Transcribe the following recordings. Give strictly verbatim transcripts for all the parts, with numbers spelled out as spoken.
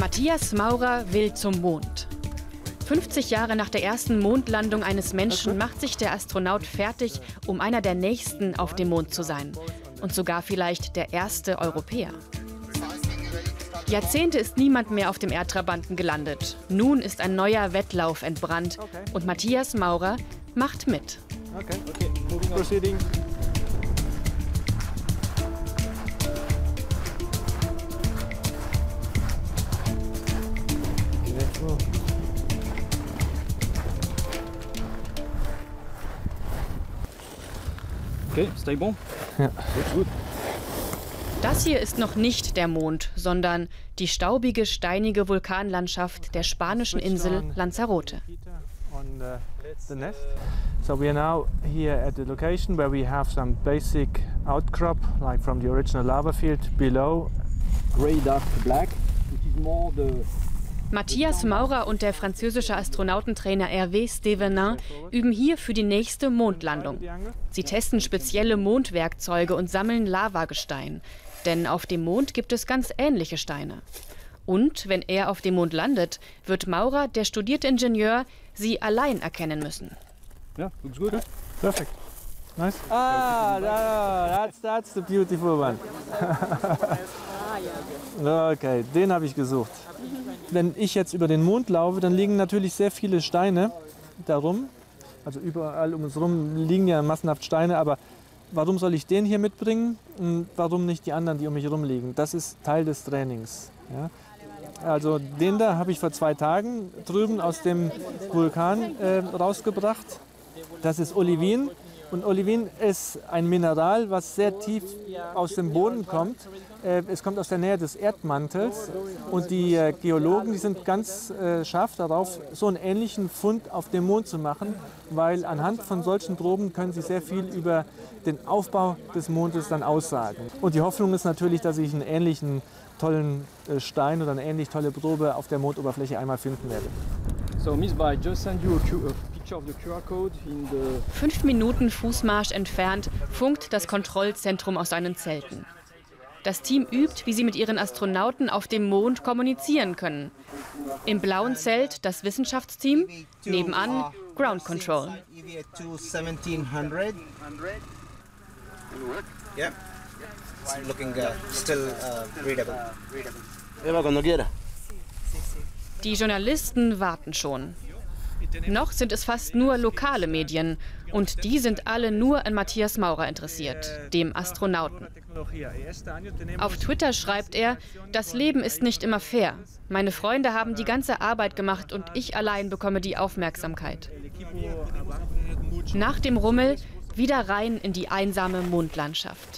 Matthias Maurer will zum Mond. fünfzig Jahre nach der ersten Mondlandung eines Menschen macht sich der Astronaut fertig, um einer der nächsten auf dem Mond zu sein. Und sogar vielleicht der erste Europäer. Jahrzehnte ist niemand mehr auf dem Erdtrabanten gelandet. Nun ist ein neuer Wettlauf entbrannt und Matthias Maurer macht mit. Okay, okay. Proceeding. Okay, stay bon. Ja. Gut, gut. Das hier ist noch nicht der Mond, sondern die staubige, steinige Vulkanlandschaft der spanischen Insel Lanzarote. So we are now here at the location where we have some basic outcrop, like from the original lava field below. Grey, dark, black, which is more the Matthias Maurer und der französische Astronautentrainer Hervé Stevenin üben hier für die nächste Mondlandung. Sie testen spezielle Mondwerkzeuge und sammeln Lavagestein. Denn auf dem Mond gibt es ganz ähnliche Steine. Und wenn er auf dem Mond landet, wird Maurer, der studierte Ingenieur, sie allein erkennen müssen. Ja, looks good. Perfect. Nice. Ah, that's, that's the beautiful one. Okay, den habe ich gesucht. Wenn ich jetzt über den Mond laufe, dann liegen natürlich sehr viele Steine darum. Also überall um uns herum liegen ja massenhaft Steine, aber warum soll ich den hier mitbringen und warum nicht die anderen, die um mich herum liegen? Das ist Teil des Trainings. Ja? Also den da habe ich vor zwei Tagen drüben aus dem Vulkan äh, rausgebracht. Das ist Olivin. Und Olivin ist ein Mineral, was sehr tief aus dem Boden kommt. Es kommt aus der Nähe des Erdmantels. Und die Geologen, die sind ganz scharf darauf, so einen ähnlichen Fund auf dem Mond zu machen, weil anhand von solchen Proben können sie sehr viel über den Aufbau des Mondes dann aussagen. Und die Hoffnung ist natürlich, dass ich einen ähnlichen tollen Stein oder eine ähnlich tolle Probe auf der Mondoberfläche einmal finden werde. So, Miss Bai, just send you a picture of the Q R code in the... Fünf Minuten Fußmarsch entfernt funkt das Kontrollzentrum aus seinen Zelten. Das Team übt, wie sie mit ihren Astronauten auf dem Mond kommunizieren können. Im blauen Zelt das Wissenschaftsteam, nebenan Ground Control. Die Journalisten warten schon. Noch sind es fast nur lokale Medien und die sind alle nur an Matthias Maurer interessiert, dem Astronauten. Auf Twitter schreibt er, das Leben ist nicht immer fair. Meine Freunde haben die ganze Arbeit gemacht und ich allein bekomme die Aufmerksamkeit. Nach dem Rummel wieder rein in die einsame Mondlandschaft.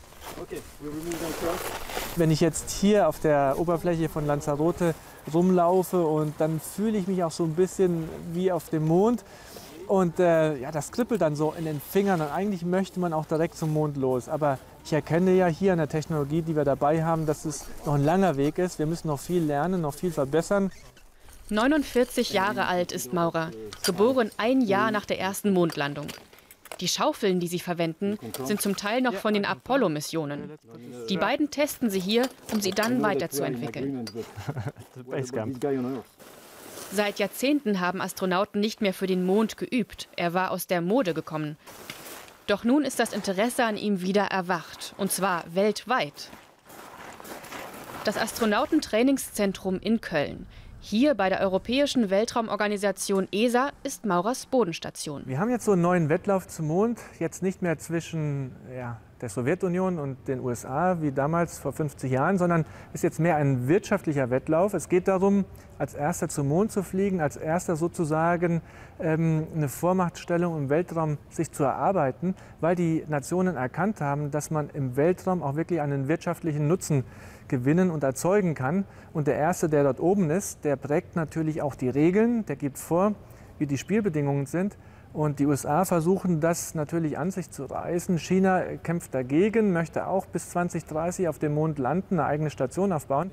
Wenn ich jetzt hier auf der Oberfläche von Lanzarote rumlaufe und dann fühle ich mich auch so ein bisschen wie auf dem Mond und äh, ja, das kribbelt dann so in den Fingern und eigentlich möchte man auch direkt zum Mond los. Aber ich erkenne ja hier an der Technologie, die wir dabei haben, dass es noch ein langer Weg ist. Wir müssen noch viel lernen, noch viel verbessern. neunundvierzig Jahre alt ist Maurer, geboren ein Jahr nach der ersten Mondlandung. Die Schaufeln, die sie verwenden, sind zum Teil noch von den Apollo-Missionen. Die beiden testen sie hier, um sie dann weiterzuentwickeln. Seit Jahrzehnten haben Astronauten nicht mehr für den Mond geübt. Er war aus der Mode gekommen. Doch nun ist das Interesse an ihm wieder erwacht, und zwar weltweit. Das Astronautentrainingszentrum in Köln. Hier bei der Europäischen Weltraumorganisation E S A ist Maurers Bodenstation. Wir haben jetzt so einen neuen Wettlauf zum Mond, jetzt nicht mehr zwischen ja, der Sowjetunion und den U S A wie damals vor fünfzig Jahren, sondern ist jetzt mehr ein wirtschaftlicher Wettlauf. Es geht darum, als Erster zum Mond zu fliegen, als Erster sozusagen ähm, eine Vormachtstellung im Weltraum sich zu erarbeiten, weil die Nationen erkannt haben, dass man im Weltraum auch wirklich einen wirtschaftlichen Nutzen gewinnen und erzeugen kann. Und der Erste, der dort oben ist, der prägt natürlich auch die Regeln, der gibt vor, wie die Spielbedingungen sind. Und die U S A versuchen das natürlich an sich zu reißen. China kämpft dagegen, möchte auch bis zwanzig dreißig auf dem Mond landen, eine eigene Station aufbauen.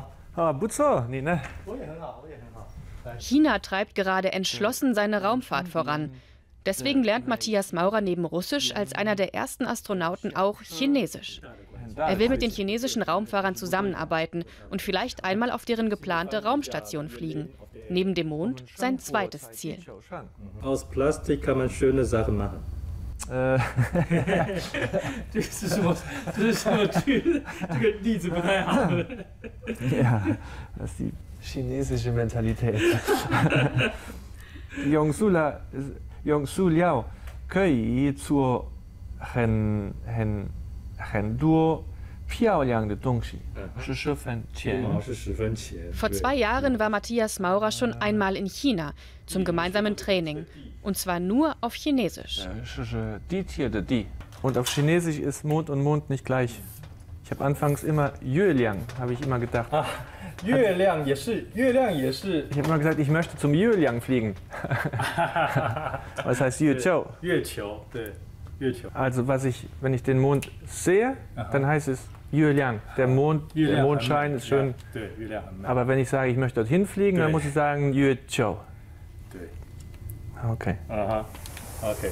China treibt gerade entschlossen seine Raumfahrt voran. Deswegen lernt Matthias Maurer neben Russisch als einer der ersten Astronauten auch Chinesisch. Er will mit den chinesischen Raumfahrern zusammenarbeiten und vielleicht einmal auf deren geplante Raumstation fliegen. Neben dem Mond sein zweites Ziel. Aus Plastik kann man schöne Sachen machen. Äh. Das ist so, das ist so typisch. Ja, das ist die chinesische Mentalität. Yongsu Liao 可以做很很很多漂亮的东西，是十分钱。 Vor zwei Jahren war Matthias Maurer schon einmal in China zum gemeinsamen Training. Und zwar nur auf Chinesisch. Und auf Chinesisch ist Mond und Mond nicht gleich. Ich habe anfangs immer Yueliang, habe ich immer gedacht. Ah, Yueliang 也是, Yueliang 也是. Ich habe immer gesagt, ich möchte zum Yueliang fliegen. Was heißt Yueqiu? Yueqiu, 对, Yueqiu. Also was ich, wenn ich den Mond sehe, dann heißt es Yueliang. Der Mond, der Mondschein ist schön. Aber wenn ich sage, ich möchte dorthin fliegen, dann muss ich sagen Yueqiu. Okay. Aha. Okay.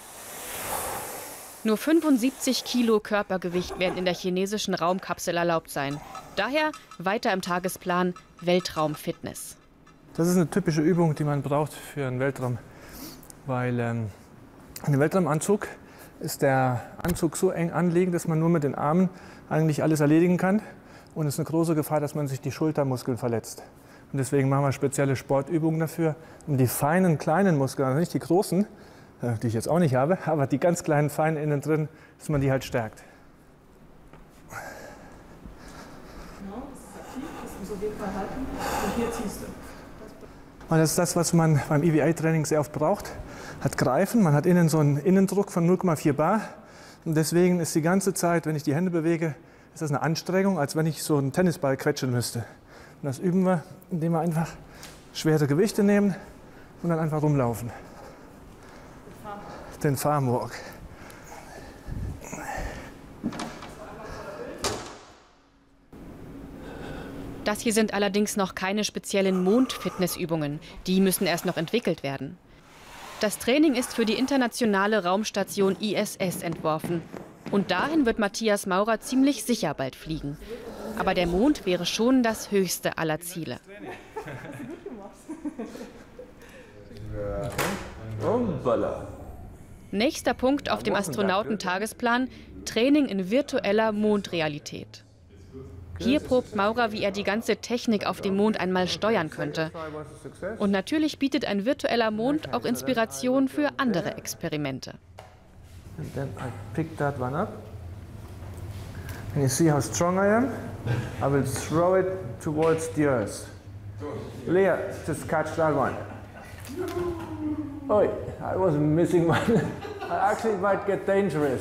Nur fünfundsiebzig Kilo Körpergewicht werden in der chinesischen Raumkapsel erlaubt sein. Daher weiter im Tagesplan Weltraumfitness. Das ist eine typische Übung, die man braucht für einen Weltraum. Weil ähm, in dem Weltraumanzug ist der Anzug so eng anliegend, dass man nur mit den Armen eigentlich alles erledigen kann. Und es ist eine große Gefahr, dass man sich die Schultermuskeln verletzt. Und deswegen machen wir spezielle Sportübungen dafür, um die feinen, kleinen Muskeln, also nicht die großen, die ich jetzt auch nicht habe, aber die ganz kleinen, feinen innen drin, dass man die halt stärkt. Genau, das ist aktiv, das muss auf jeden Fall halten. Und hier ziehst du. Und das ist das, was man beim E V A-Training sehr oft braucht. Hat Greifen, man hat innen so einen Innendruck von null Komma vier bar. Und deswegen ist die ganze Zeit, wenn ich die Hände bewege, ist das eine Anstrengung, als wenn ich so einen Tennisball quetschen müsste. Und das üben wir, indem wir einfach schwere Gewichte nehmen und dann einfach rumlaufen. Den Farmwalk. Das hier sind allerdings noch keine speziellen Mond-Fitnessübungen. Die müssen erst noch entwickelt werden. Das Training ist für die internationale Raumstation I S S entworfen. Und dahin wird Matthias Maurer ziemlich sicher bald fliegen. Aber der Mond wäre schon das höchste aller Ziele. Nächster Punkt auf dem Astronautentagesplan: Training in virtueller Mondrealität. Hier probt Maurer, wie er die ganze Technik auf dem Mond einmal steuern könnte. Und natürlich bietet ein virtueller Mond auch Inspiration für andere Experimente. And then I pick that one up. And you see how strong I am? I will throw it towards the earth. Leah, just catch that one. Oh, I was missing one. Actually, it might get dangerous.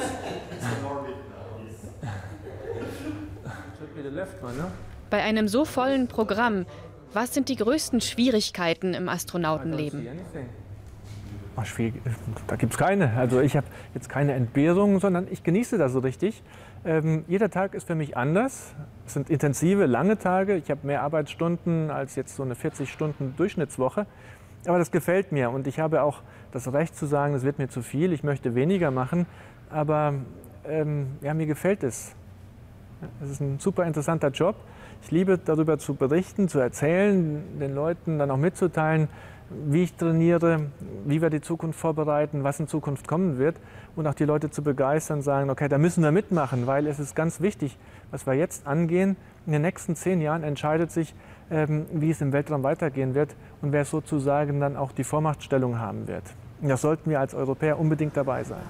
Bei einem so vollen Programm, was sind die größten Schwierigkeiten im Astronautenleben? Ach, schwierig. Da gibt es keine. Also ich habe jetzt keine Entbehrungen, sondern ich genieße das so richtig. Ähm, jeder Tag ist für mich anders. Es sind intensive, lange Tage. Ich habe mehr Arbeitsstunden als jetzt so eine vierzig Stunden Durchschnittswoche. Aber das gefällt mir und ich habe auch das Recht zu sagen, das wird mir zu viel, ich möchte weniger machen. Aber ähm, ja, mir gefällt es. Es ist ein super interessanter Job. Ich liebe darüber zu berichten, zu erzählen, den Leuten dann auch mitzuteilen, wie ich trainiere, wie wir die Zukunft vorbereiten, was in Zukunft kommen wird. Und auch die Leute zu begeistern, sagen, okay, da müssen wir mitmachen, weil es ist ganz wichtig, was wir jetzt angehen. In den nächsten zehn Jahren entscheidet sich, ähm, wie es im Weltraum weitergehen wird und wer sozusagen dann auch die Vormachtstellung haben wird. Und das sollten wir als Europäer unbedingt dabei sein.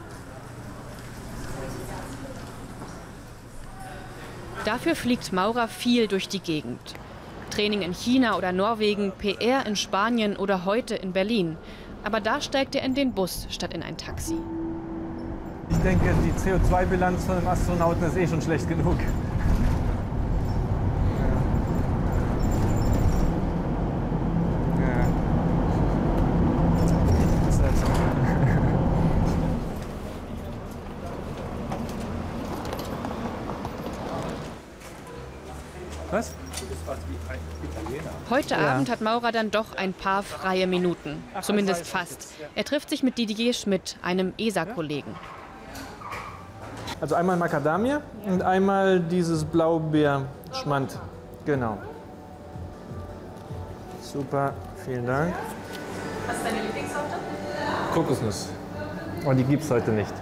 Dafür fliegt Maurer viel durch die Gegend. Training in China oder Norwegen, P R in Spanien oder heute in Berlin. Aber da steigt er in den Bus statt in ein Taxi. Ich denke, die C O zwei Bilanz von einem Astronauten ist eh schon schlecht genug. Ja. Das ist halt so. Was? Heute Ja. Abend hat Maurer dann doch ein paar freie Minuten. Zumindest fast. Er trifft sich mit Didier Schmidt, einem E S A-Kollegen. Also einmal Macadamia und einmal dieses Blaubeerschmand. Genau. Super, vielen Dank. Was ist deine Lieblingssorte? Kokosnuss. Aber die gibt es heute nicht.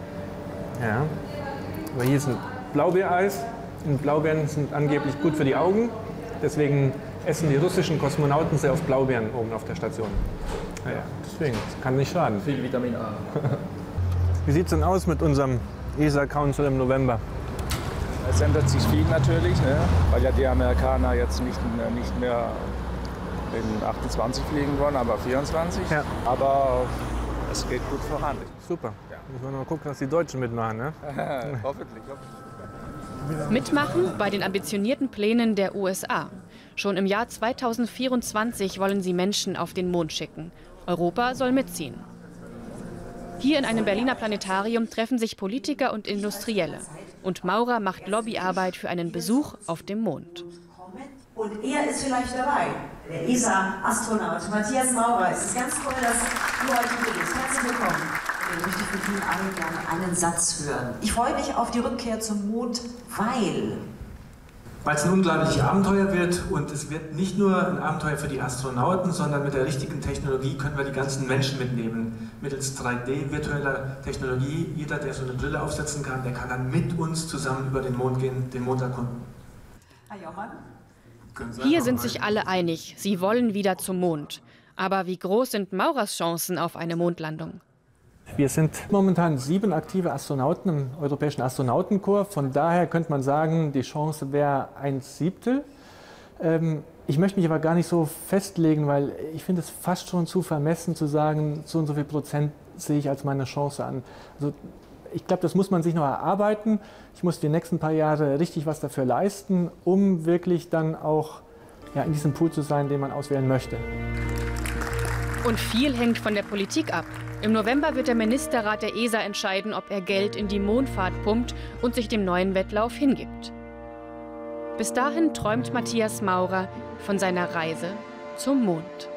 Ja. Aber hier ist ein Blaubeereis. Und Blaubeeren sind angeblich gut für die Augen. Deswegen essen die russischen Kosmonauten sehr oft Blaubeeren oben auf der Station. Ja, ja. Deswegen, das kann nicht schaden. Viel Vitamin A. Wie sieht es denn aus mit unserem E S A Council im November? Es ändert sich viel natürlich, ne? Weil ja die Amerikaner jetzt nicht, nicht mehr in achtundzwanzig fliegen wollen, aber vierundzwanzig. Ja. Aber es geht gut voran. Super. Ja. Müssen wir noch mal gucken, dass die Deutschen mitmachen. Ne? hoffentlich, hoffentlich. Mitmachen bei den ambitionierten Plänen der U S A. Schon im Jahr zweitausendvierundzwanzig wollen sie Menschen auf den Mond schicken. Europa soll mitziehen. Hier in einem Berliner Planetarium treffen sich Politiker und Industrielle. Und Maurer macht Lobbyarbeit für einen Besuch auf dem Mond. Und er ist vielleicht dabei, der E S A-Astronaut Matthias Maurer. Es ist ganz toll, dass du heute hier bist. Herzlich willkommen. Ich möchte von Ihnen allen gerne einen Satz hören. Ich freue mich auf die Rückkehr zum Mond, weil... Weil es ein unglaubliches Abenteuer wird und es wird nicht nur ein Abenteuer für die Astronauten, sondern mit der richtigen Technologie können wir die ganzen Menschen mitnehmen. Mittels drei D virtueller Technologie, jeder, der so eine Brille aufsetzen kann, der kann dann mit uns zusammen über den Mond gehen, den Mond erkunden. Herr Johann? Hier sind sich alle einig, sie wollen wieder zum Mond. Aber wie groß sind Maurers Chancen auf eine Mondlandung? Wir sind momentan sieben aktive Astronauten im Europäischen Astronautenkorps. Von daher könnte man sagen, die Chance wäre ein Siebtel. Ähm, ich möchte mich aber gar nicht so festlegen, weil ich finde es fast schon zu vermessen zu sagen, so und so viel Prozent sehe ich als meine Chance an. Also ich glaube, das muss man sich noch erarbeiten. Ich muss die nächsten paar Jahre richtig was dafür leisten, um wirklich dann auch ja, in diesem Pool zu sein, den man auswählen möchte. Und viel hängt von der Politik ab. Im November wird der Ministerrat der E S A entscheiden, ob er Geld in die Mondfahrt pumpt und sich dem neuen Wettlauf hingibt. Bis dahin träumt Matthias Maurer von seiner Reise zum Mond.